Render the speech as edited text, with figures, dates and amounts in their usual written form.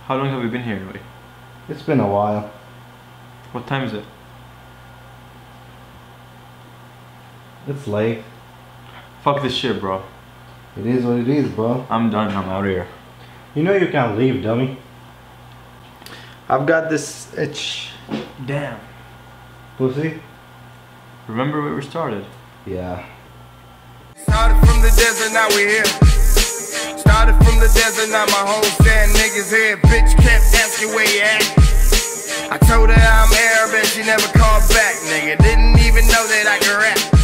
How long have you been here anyway? It's been a while. What time is it? It's late. Fuck this shit, bro. It is what it is, bro. I'm done. I'm out of here. You know you can't leave, dummy. I've got this itch. Damn. Pussy? Remember where we started? Yeah. Started from the desert, now we here. Started from the desert, now my whole stand niggas here. Bitch kept asking where you at. I told her I'm Arab and she never called back, nigga. Didn't even know that I could rap.